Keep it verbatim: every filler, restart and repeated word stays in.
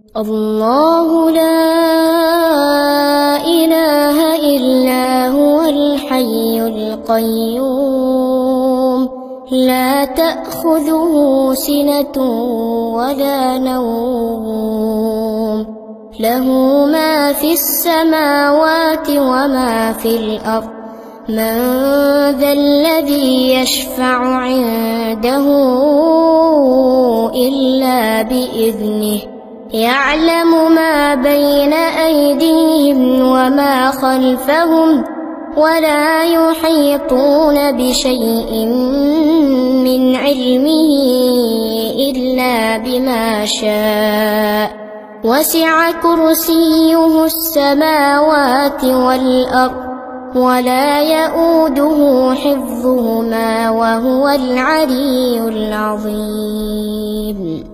الله لا إله إلا هو الحي القيوم لا تأخذه سنة ولا نوم له ما في السماوات وما في الأرض من ذا الذي يشفع عنده إلا بإذنه يعلم ما بين أيديهم وما خلفهم ولا يحيطون بشيء من علمه إلا بما شاء وسع كرسيه السماوات والأرض ولا يؤوده حفظهما وهو العلي العظيم.